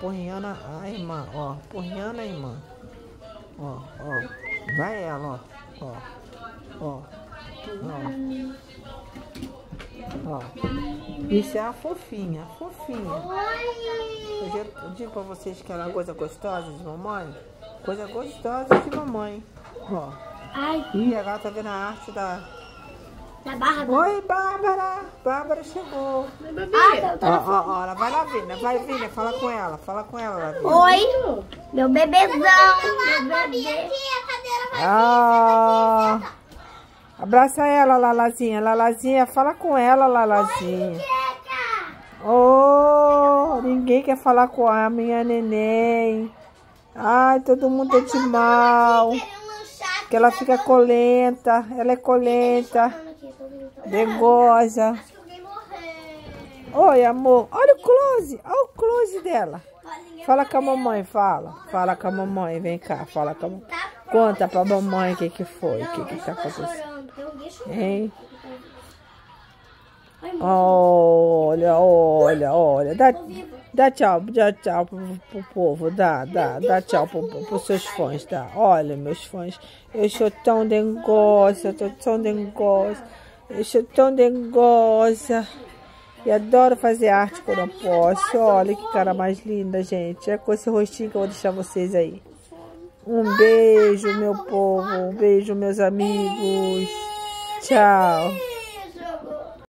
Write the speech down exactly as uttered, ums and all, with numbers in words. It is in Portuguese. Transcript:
porrinhando a irmã, ó. Porrinhando a irmã. Ó, ó. Vai ela, ó. Ó. Ó. Ó. Ó. Isso é a fofinha, a fofinha. Eu, já, eu digo pra vocês que ela é uma coisa gostosa de mamãe. Coisa gostosa de mamãe. Ó. Ai. Ih, agora tá vendo a arte da... Da Bárbara. Oi, Bárbara. Bárbara chegou. Meu bebê. Ah, ó, ó, ó, ela vai lá, Vina. Vai, Vina. Fala com ela. Fala com ela, lá, Vina. Oi. Meu bebezão. Meu bebê. Ah, abraça ela, Lalazinha. Lalazinha, fala com ela, Lalazinha. Oh, ninguém quer falar com a minha neném. Ai, todo mundo é de mal. Que ela fica colenta. Ela é colenta. Dengosa. Oi, amor. Olha o close. Olha o close dela. Fala com a mamãe, fala. Fala com a mamãe, vem cá. Fala com a mamãe. Conta pra mamãe o que que foi. O que que tá acontecendo. Hein? Olha, olha, olha. Dá, dá tchau, dá tchau pro, pro povo. Dá, dá, dá tchau pro, pros seus fãs. Dá. Olha, meus fãs. Eu sou tão dengosa. Eu tô tão dengosa. Eu sou tão dengosa. E adoro fazer arte quando eu posso. Olha que cara mais linda, gente. É com esse rostinho que eu vou deixar vocês aí. Um beijo, meu povo. Um beijo, meus amigos. Tchau.